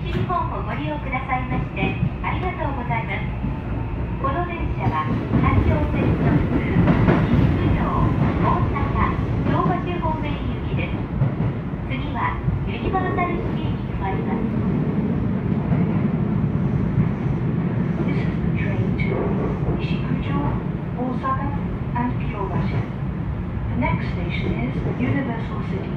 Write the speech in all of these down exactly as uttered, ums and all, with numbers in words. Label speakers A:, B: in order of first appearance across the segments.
A: 西日本をご利用くださいましてありがとうございます。この電車は環状線特急西九条大阪京橋方面行きです。次はユニバーサルシティに停まります。
B: This is the train to Nishikujo, Osaka, and Kyobashi. The next station is Universal City.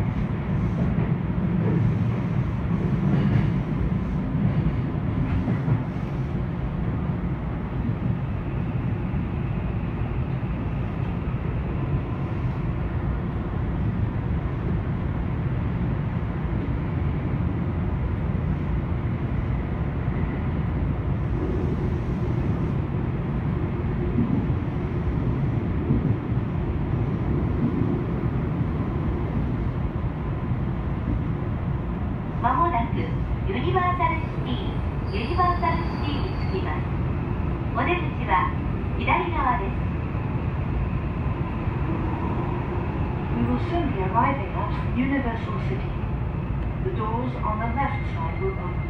B: Universal City. The doors on the left side will open.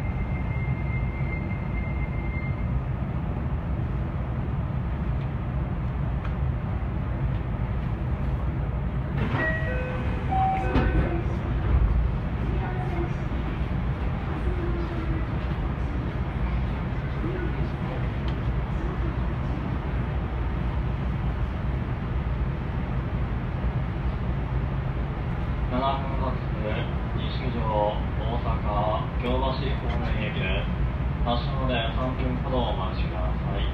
C: ななふん発西九条大阪京橋方面駅です。発車までさんぷんほどお待ちください。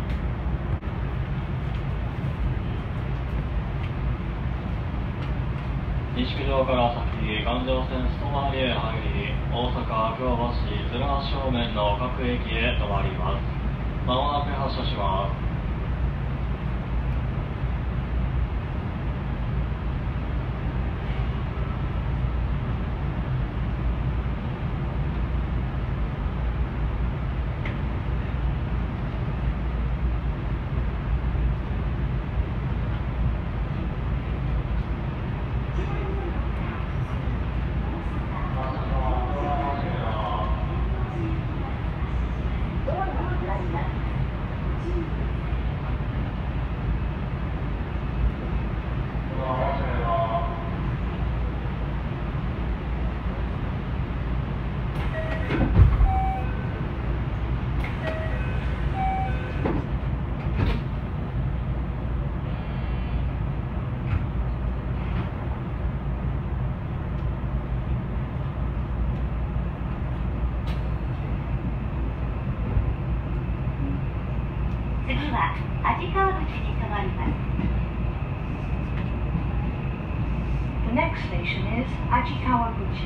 C: 西九条から先、環状線外回りへ入り、大阪京橋鶴橋方面の各駅へ停まります。まもなく発車します。
A: 次は味川口に停まります。
B: The next station is Ajikawaguchi.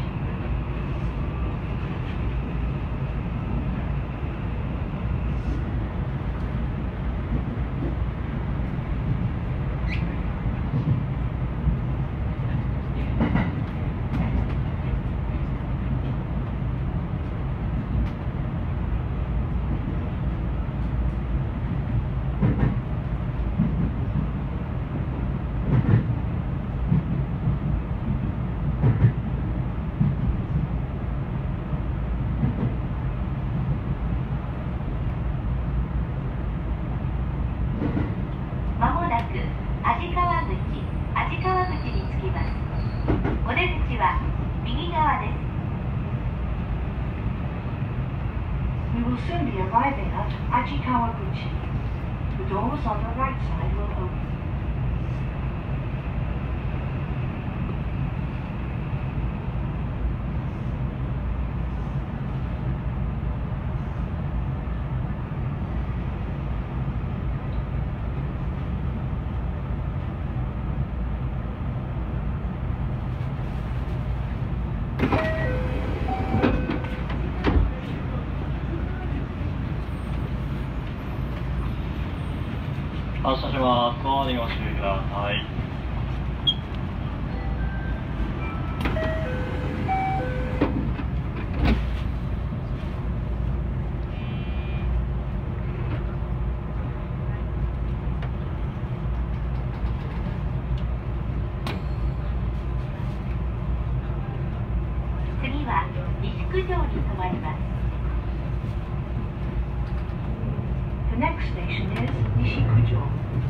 B: We will soon be arriving at Ajikawaguchi. The doors on the right side will open.
C: 発車します。ドアにご注意ください。
A: 次は西九条に停ままります。
B: The next station is Nishikujo.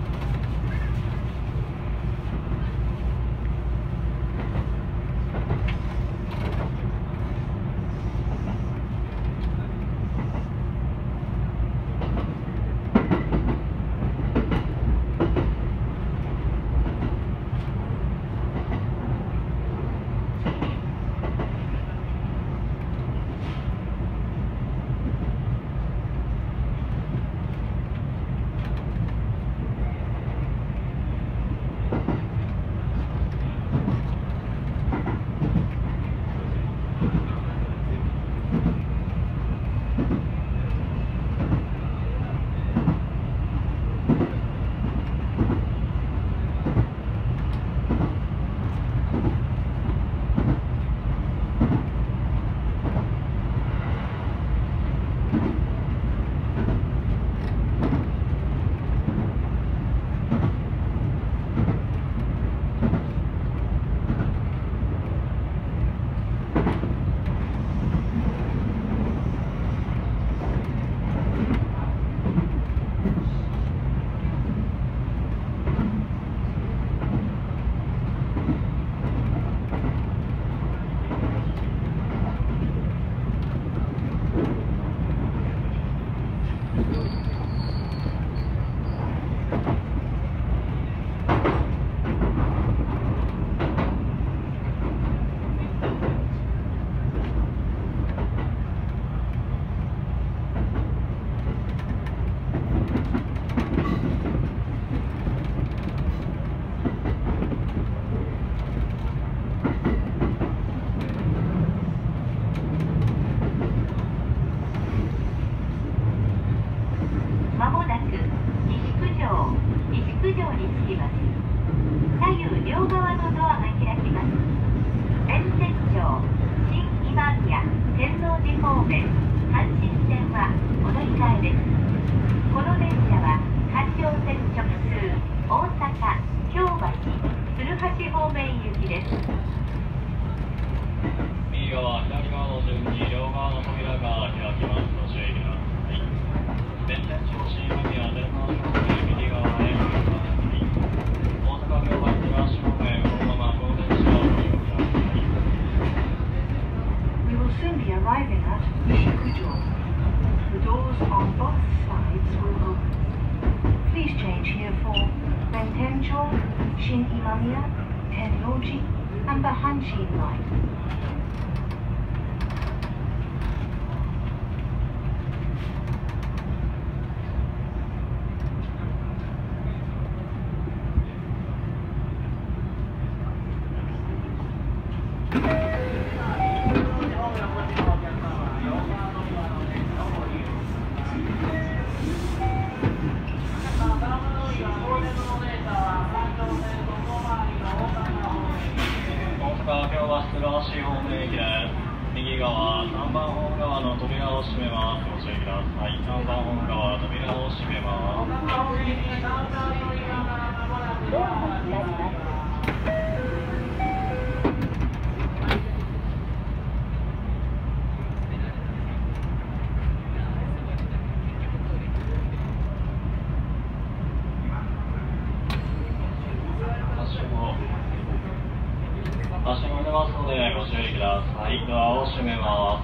A: まもなく西九条西九条に着きます。左右両側のドアが開きます。沿線町新今宮天王寺方面阪神線はお乗り換えです。この電車は環状線直通大阪京橋鶴橋方面行きです。
C: 右側左側の順に両側の扉が開きます。ご注意ください。弁天町新今宮天王寺方面右側へ向かい大阪京橋鶴橋方面このままこの電車をご利用ください。
B: We will soon be arriving at Nishikujo. The doors on both sides will open. Please change here for Bentencho, Shin Imamiya, Tennoji, and the Hanshin line.
C: 右側さんばんホーム側の扉を閉めます。ご注意ください。さんばんホーム側扉を閉めます。
A: ドアが開きます。
C: 足も出ますのでご注意ください。ドアを閉めます。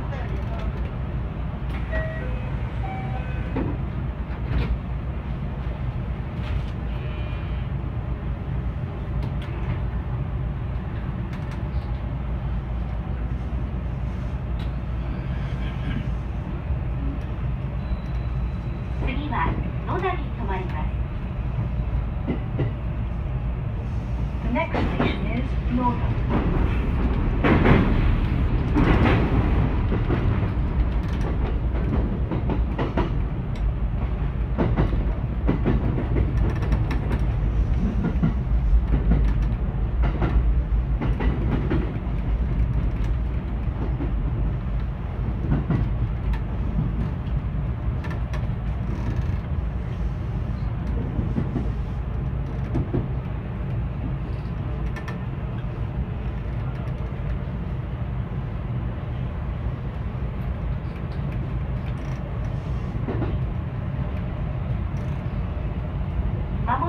A: 次は野田に停まります。
B: The next station is Noda.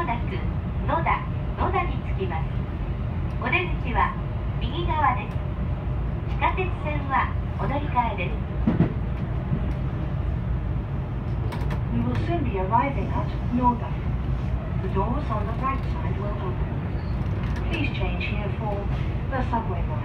A: もなく野田野田に着きます。お出口は右側です。地下鉄線はお乗り換えです。
B: We will soon be arriving at Noda. The doors on the right side will open. Please change here for the subway line.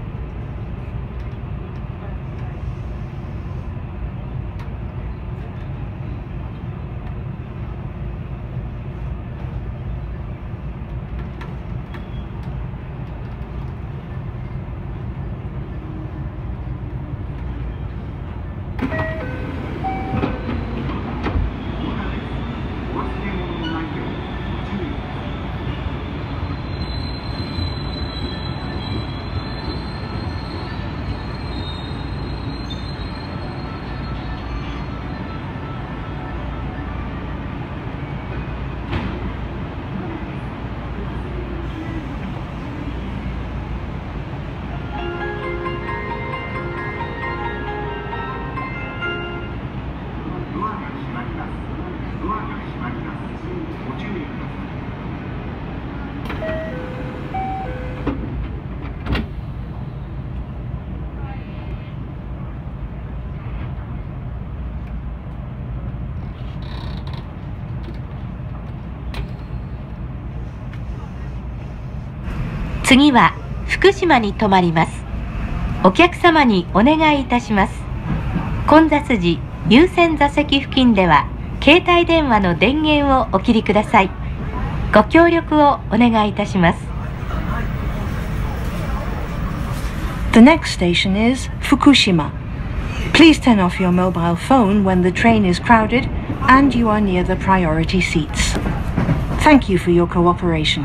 A: 次は福島に停まります。お客様にお願いいたします。混雑時、優先座席付近では携帯電話の電源をお切りください。ご協力をお願いいたします。
B: The next station is Fukushima. Please turn off your mobile phone when the train is crowded and you are near the priority seats. Thank you for your cooperation.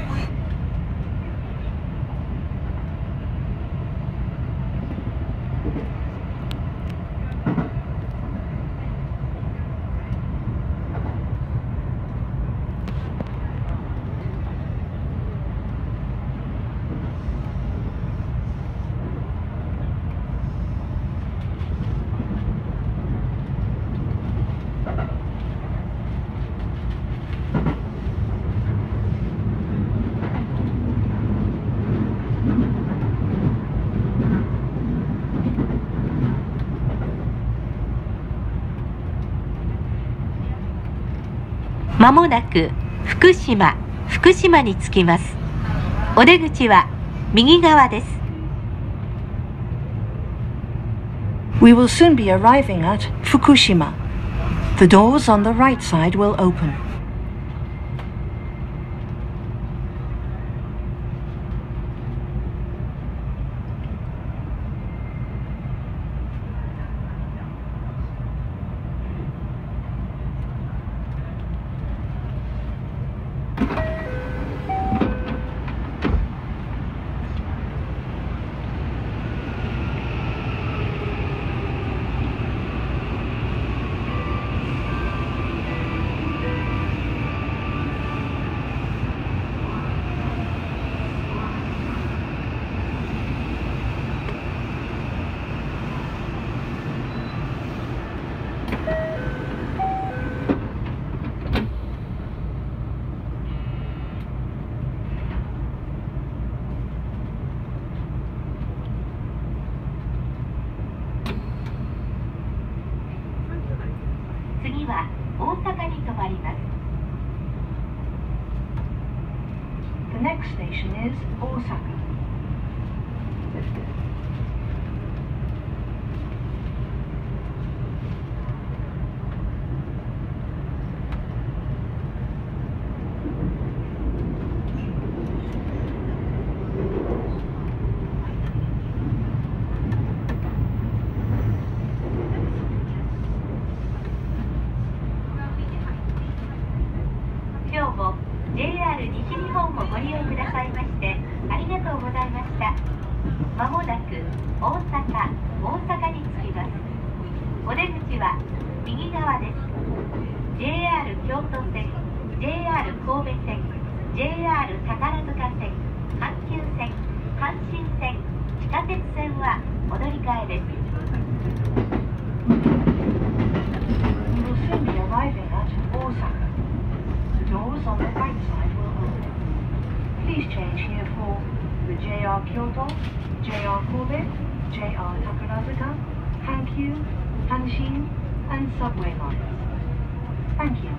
A: まもなく福島、福島に着きます。お出口は右側です。
B: We will soon be arriving at Fukushima. The doors on the right side will open.
A: 次は大阪に停まります。
B: The next station is Osaka.
A: ジェイアール 西日本をご利用くださいましてありがとうございました。まもなく大阪、大阪に着きます。お出口は右側です。ジェイアール 京都線、ジェイアール 神戸線、ジェイアール 宝塚線、阪急線、阪神線、地下鉄線はお乗り換えです。
B: We will soon be arriving at Osaka. The doors doors on the right side will open. Please change here for the J R Kyoto, J R Kobe, J R Takarazuka, Hankyu, Hanshin, and subway lines. Thank you.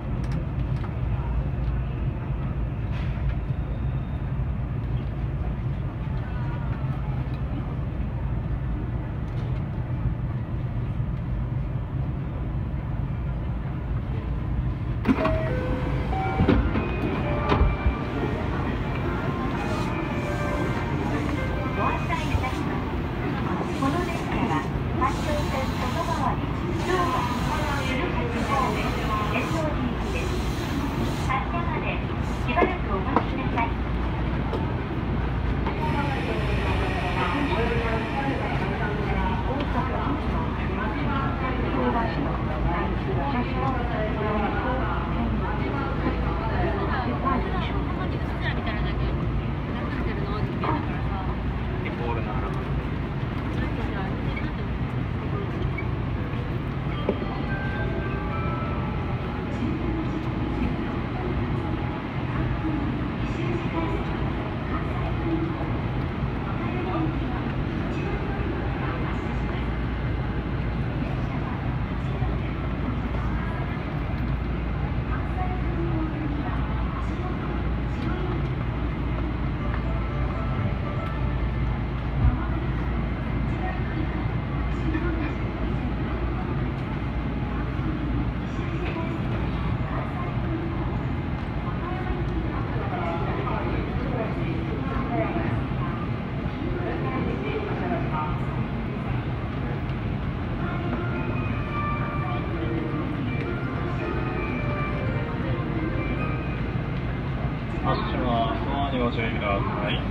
C: 発車はドアにご注意ください。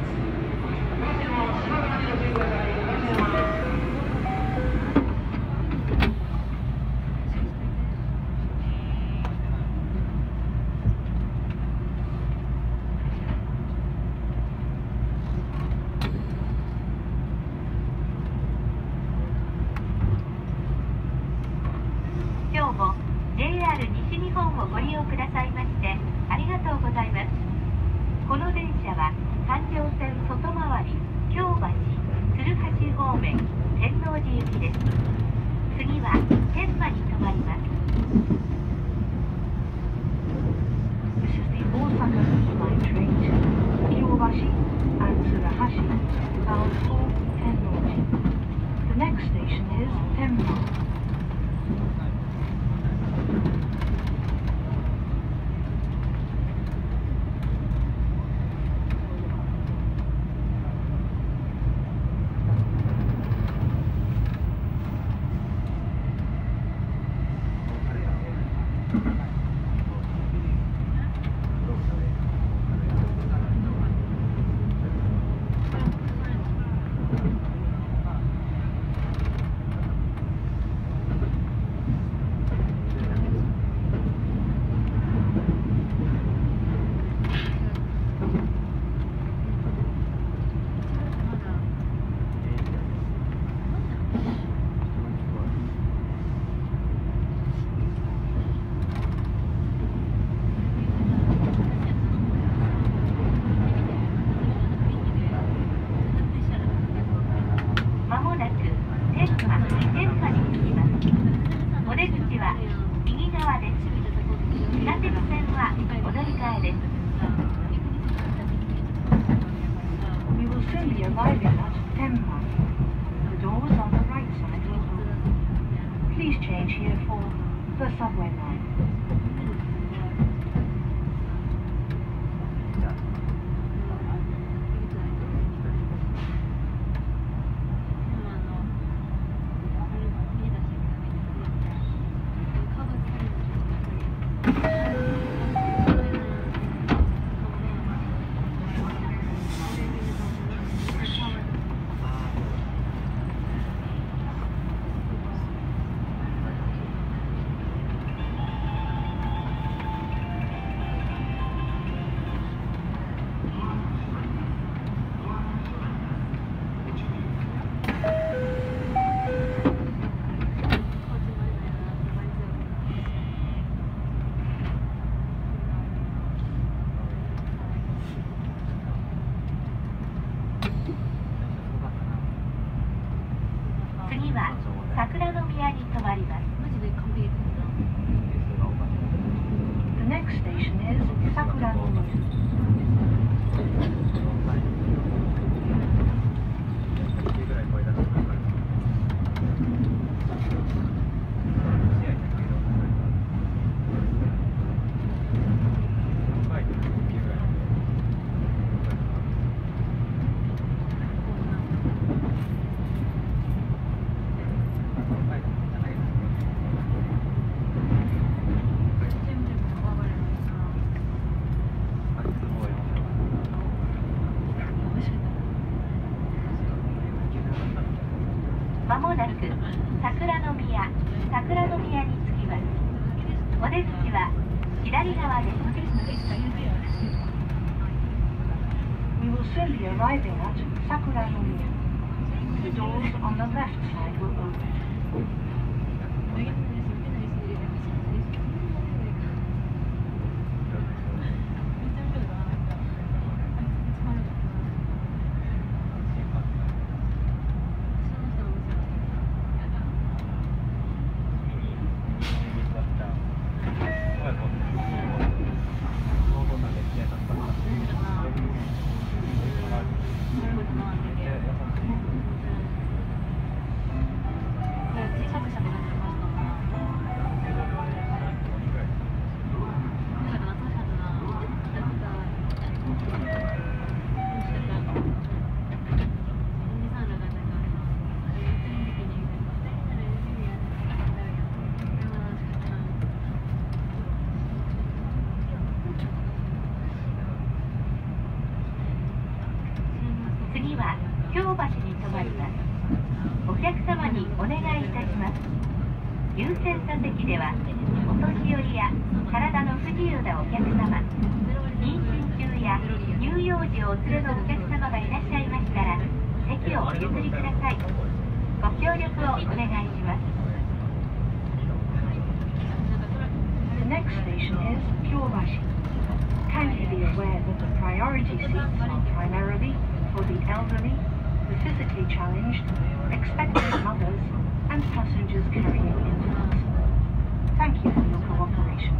A: 今日も ジェイアール 西日本をご利用くださいましてありがとうございます。この電車は環状線外回り京橋鶴橋方面天王寺行きです。次は天満に停まります。
B: This is the Osaka East Line train to Kyobashi and Tsuruhashi, bound for Tennoji. The next station is Tenma. We will soon be arriving at Tenma. The doors on the right side will open. Please change here for the subway line. next station is Sakuranomiya.
A: まもなく桜の宮、桜の宮に着きます。お出口は左側です。
B: We will soon be arriving at Sakuranomiya. The doors on the left side will open.
A: 次は京橋に停まります。お客様にお願いいたします。優先座席ではお年寄りや体の不自由なお客様、妊娠中や乳幼児をお連れのお客様がいらっしゃいましたら席をお譲りください。ご協力をお願いします。
B: The next station is Kyobashi. Kindly be aware that the priority seats are primarily for the elderly, the physically challenged, expectant mothers, and passengers carrying infants. Thank you for your cooperation.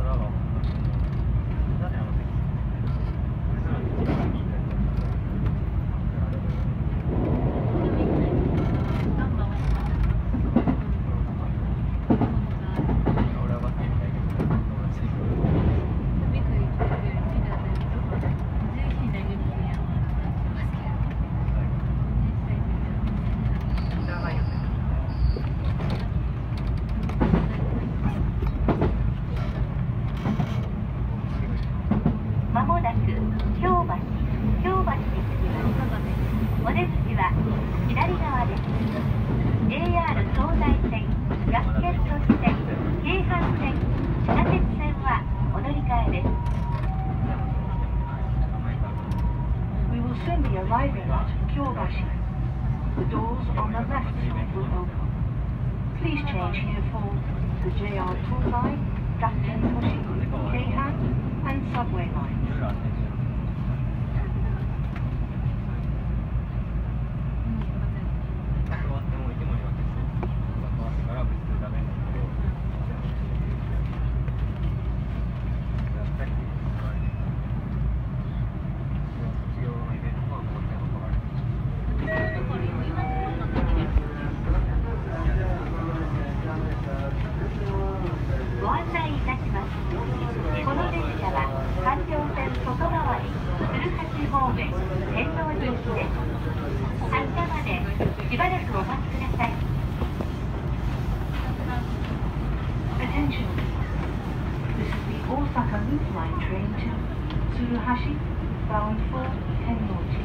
B: Arriving at Kyobashi. The doors on the left side will open. Please change here for the J R Tozai, Gakutentoshi, Keihan, and subway lines. Attention! This is the Osaka Loop Line train to Tsuruhashi, bound for Tennoji.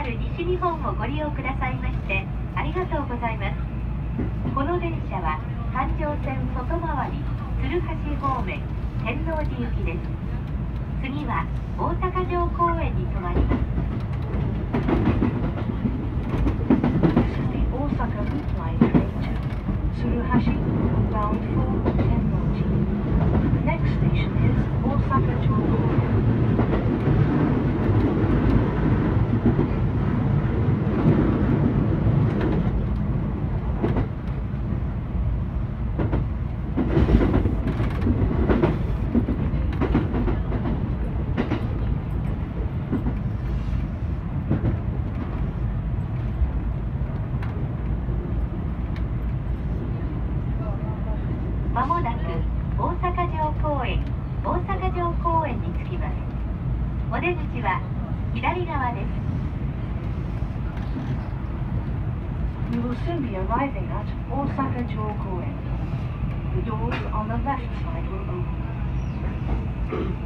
A: ール 西日本をご利用くださいましてありがとうございます。この電車は環状線外回り鶴橋方面天王寺行きです。次は大阪城公園に停まります。
B: This is the Osaka Route Line train to Tsuruhashi, bound for Tennoji. The next station is Osaka Jokoen.
A: まもなく大阪城公園大阪城公園に着きます。お出口は左側です。
B: We will soon be arriving at Osaka Jokoen. The doors on the left side will open.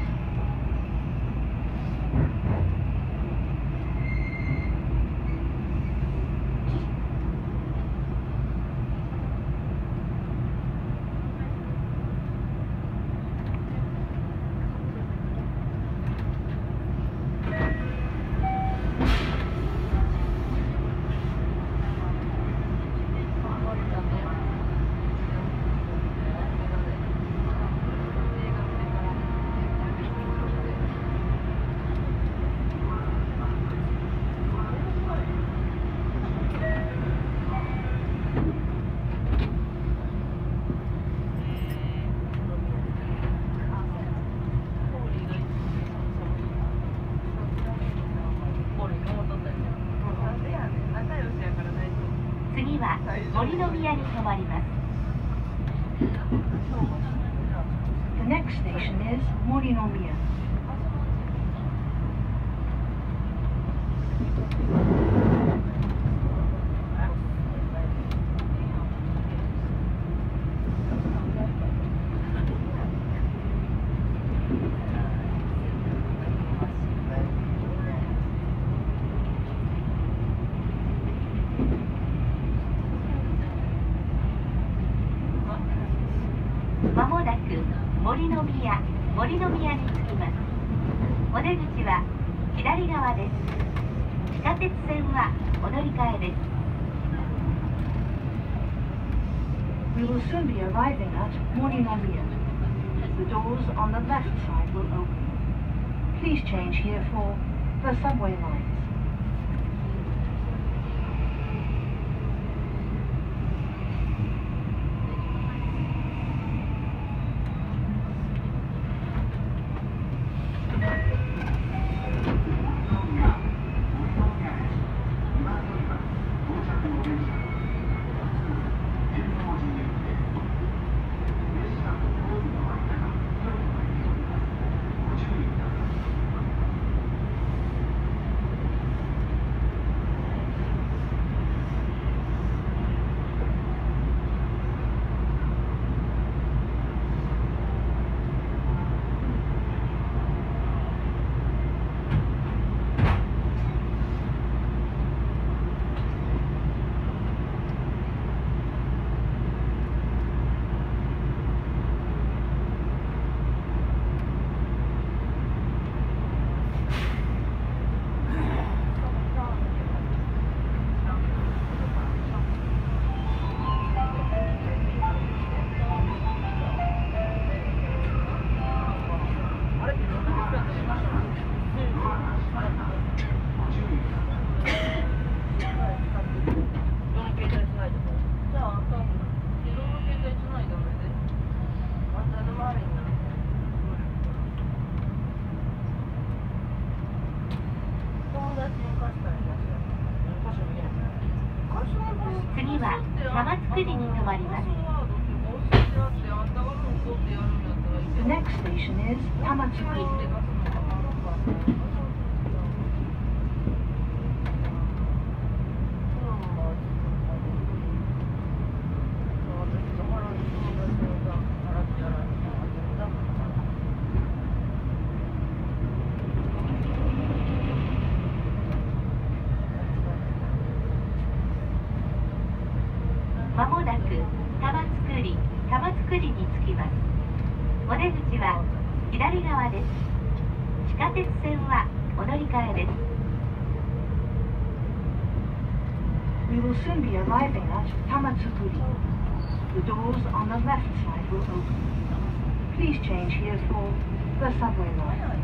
A: 次は森の宮に停まります。
B: The next station is Morinomiya.
A: 「まもなく森の宮森の宮に着きます。お出口は左側です。地下鉄線はお乗り換えです。
B: We will soon be arriving at Morinomiya. The doors on the left side will open. Please change here for the subway lines.
A: 次は玉造に停まります。
B: The next station is Tamatsukuri.
A: まもなく玉造り玉造りに着きます。お出口は左側です。地下鉄線はお乗り換えです。
B: We will soon be arriving at Tamatsukuri. The doors on the left side will open. Please change here for the subway line.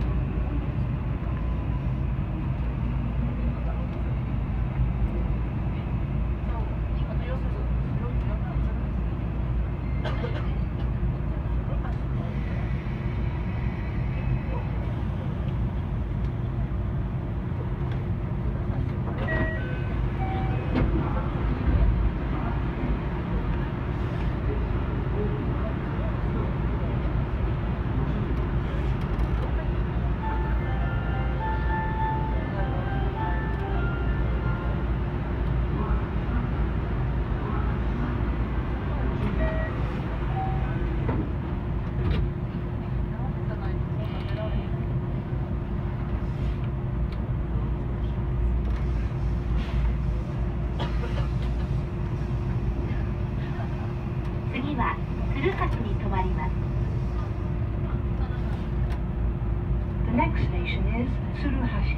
A: 次は鶴橋に停まります。
B: The next station is Tsuruhashi.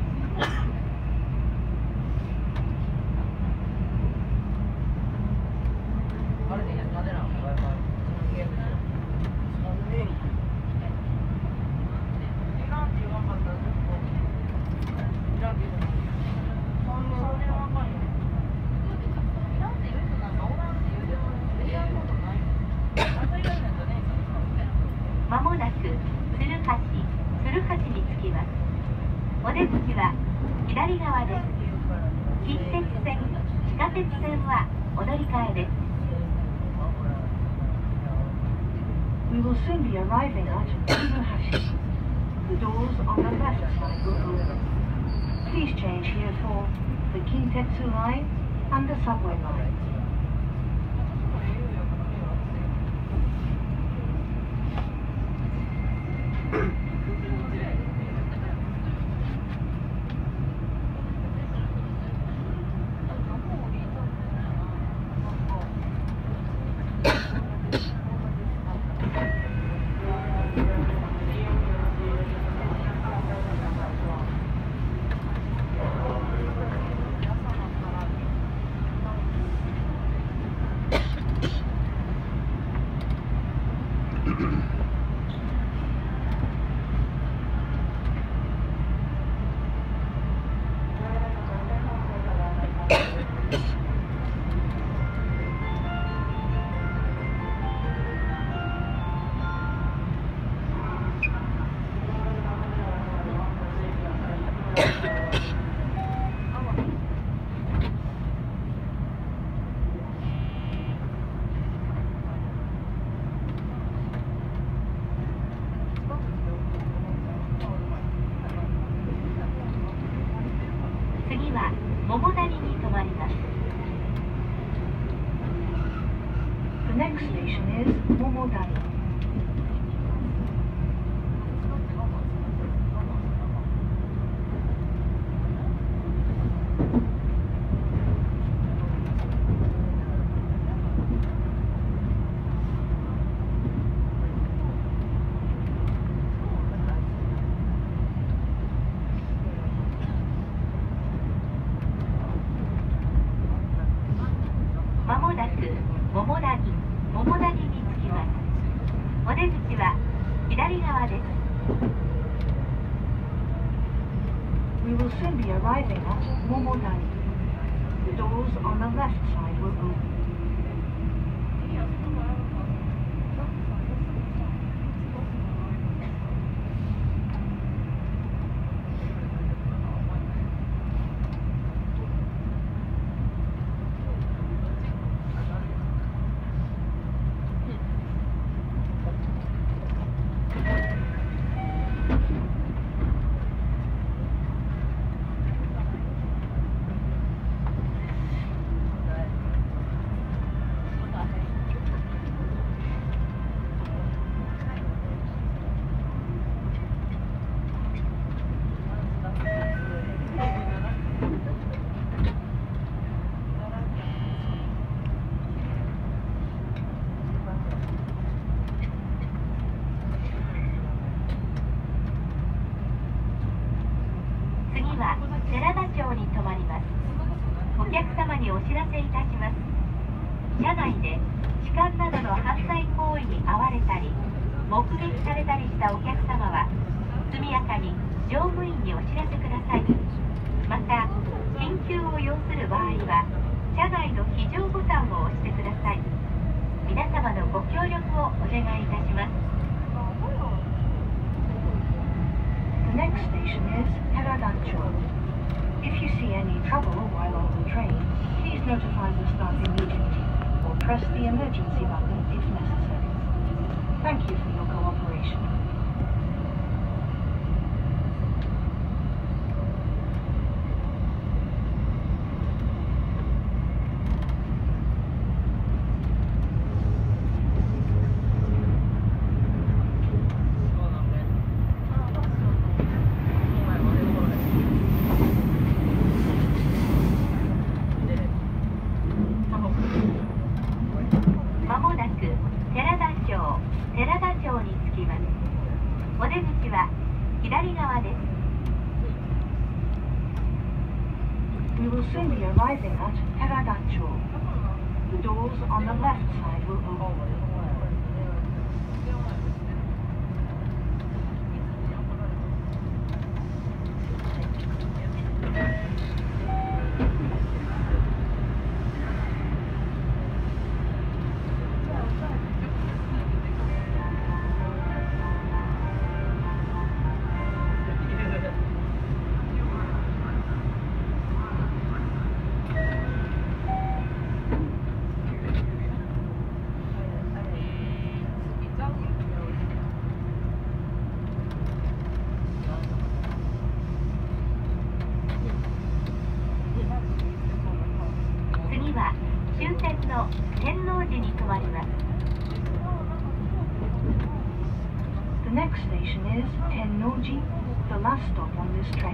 A: まもなく鶴橋鶴橋に着きます。お出口は左側です。近鉄線地下鉄線はお乗り換えです。
B: We will soon be arriving at Tsuruhashi. The doors on the left side will open. Please change here for the Kintetsu line and the subway line.
A: 次は桃谷に停まります。
B: The next station is Momodani.
A: まもなく桃谷桃谷に着きます。お出口は左側です。
B: We will soon be arriving at Momodani. The doors on the left side will open.
A: 町に停まります。お客様にお知らせいたします。車内で痴漢などの犯罪行為に遭われたり目撃されたりしたお客様は速やかに乗務員にお知らせください。また緊急を要する場合は車内の非常ボタンを押してください。皆様のご協力をお願いいたします。
B: The next station is Heradancho. If you see any trouble while on the train, please notify the staff immediately or press the emergency button if necessary. Thank you for your cooperation. We will soon be arriving at Heradancho. The doors on the left side will open. 終点の天王寺に停まります。 The next station is Tennoji, the last stop on this train.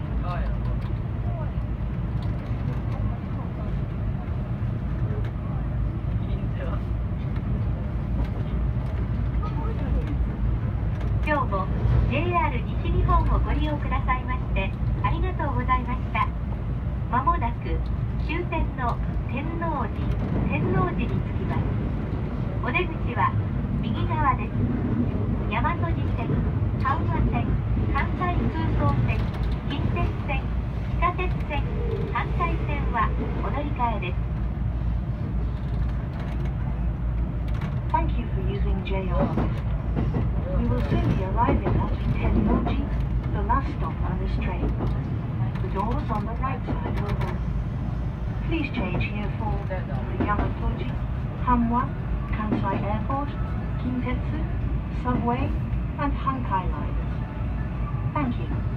A: 今日も ジェイアール 西日本をご利用くださいましてありがとうございました。まもなく終点の天王寺天王寺に着きます。お出口は右側です。大和路線、阪和線、関西空港線、近鉄線、地下鉄線、関西線はお乗り換えです。
B: Thank you for using J R We will soon be arriving at Tennoji, the last stop on this train. The doors on the right side will open. Please change here for the Yamatoji, Hanwa, Kansai Airport, Kintetsu, Subway, and Hankai lines. Thank you.